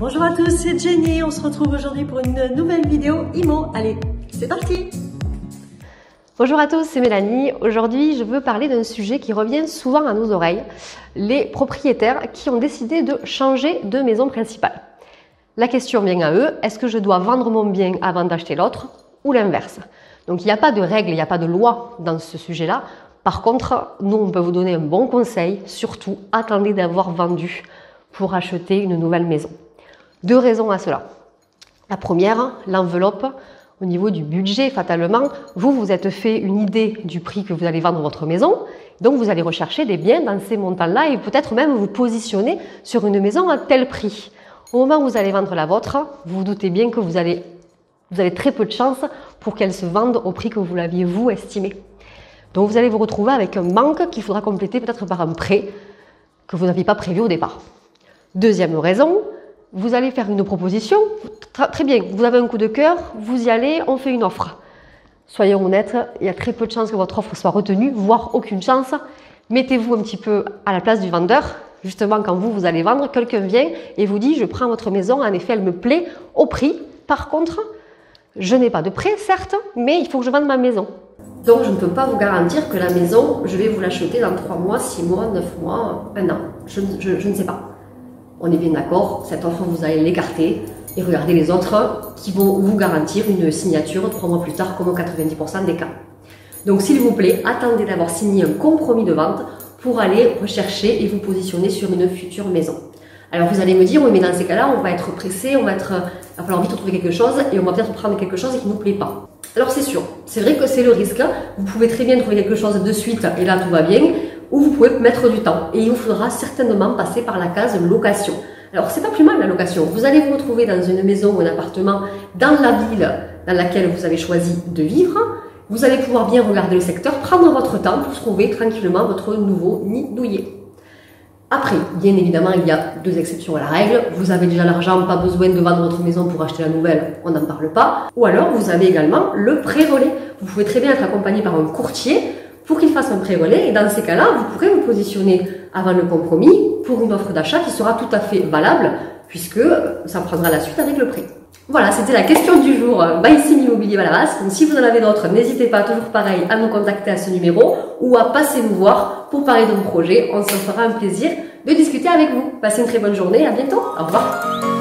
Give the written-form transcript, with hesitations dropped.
Bonjour à tous, c'est Jenny. On se retrouve aujourd'hui pour une nouvelle vidéo IMO. Allez, c'est parti! Bonjour à tous, c'est Mélanie. Aujourd'hui, je veux parler d'un sujet qui revient souvent à nos oreilles, les propriétaires qui ont décidé de changer de maison principale. La question vient à eux, est-ce que je dois vendre mon bien avant d'acheter l'autre ou l'inverse? Donc il n'y a pas de règle, il n'y a pas de loi dans ce sujet-là. Par contre, nous, on peut vous donner un bon conseil, surtout attendez d'avoir vendu pour acheter une nouvelle maison. Deux raisons à cela. La première, l'enveloppe. Au niveau du budget, fatalement, vous êtes fait une idée du prix que vous allez vendre votre maison. Donc, vous allez rechercher des biens dans ces montants-là et peut-être même vous positionner sur une maison à tel prix. Au moment où vous allez vendre la vôtre, vous vous doutez bien que vous avez très peu de chances pour qu'elle se vende au prix que vous l'aviez vous estimé. Donc, vous allez vous retrouver avec un manque qu'il faudra compléter peut-être par un prêt que vous n'aviez pas prévu au départ. Deuxième raison, vous allez faire une proposition, très bien, vous avez un coup de cœur, vous y allez, on fait une offre. Soyons honnêtes, il y a très peu de chances que votre offre soit retenue, voire aucune chance. Mettez-vous un petit peu à la place du vendeur. Justement, quand vous allez vendre, quelqu'un vient et vous dit « je prends votre maison, en effet, elle me plaît au prix. Par contre, je n'ai pas de prêt, certes, mais il faut que je vende ma maison. » Donc, je ne peux pas vous garantir que la maison, je vais vous l'acheter dans 3 mois, 6 mois, 9 mois, 1 an. Je ne sais pas. On est bien d'accord, cette offre, vous allez l'écarter et regardez les autres qui vont vous garantir une signature 3 mois plus tard, comme au 90% des cas. Donc, s'il vous plaît, attendez d'avoir signé un compromis de vente pour aller rechercher et vous positionner sur une future maison. Alors, vous allez me dire, oui, mais dans ces cas-là, on va être pressé, il va falloir vite trouver quelque chose et on va peut-être prendre quelque chose qui ne nous plaît pas. Alors, c'est sûr, c'est vrai que c'est le risque. Vous pouvez très bien trouver quelque chose de suite et là, tout va bien. Ou vous pouvez mettre du temps et il vous faudra certainement passer par la case location. Alors, c'est pas plus mal la location. Vous allez vous retrouver dans une maison ou un appartement dans la ville dans laquelle vous avez choisi de vivre. Vous allez pouvoir bien regarder le secteur, prendre votre temps pour trouver tranquillement votre nouveau nid douillet. Après, bien évidemment, il y a 2 exceptions à la règle. Vous avez déjà l'argent, pas besoin de vendre votre maison pour acheter la nouvelle, on n'en parle pas. Ou alors, vous avez également le pré-relais. Vous pouvez très bien être accompagné par un courtier pour qu'il fasse un pré-relais et dans ces cas-là, vous pourrez vous positionner avant le compromis pour une offre d'achat qui sera tout à fait valable puisque ça prendra la suite avec le prêt. Voilà, c'était la question du jour by Sim Immobilier Valavas. Donc, si vous en avez d'autres, n'hésitez pas, toujours pareil, à nous contacter à ce numéro ou à passer nous voir pour parler de mon projet. On se fera un plaisir de discuter avec vous. Passez une très bonne journée, à bientôt, au revoir.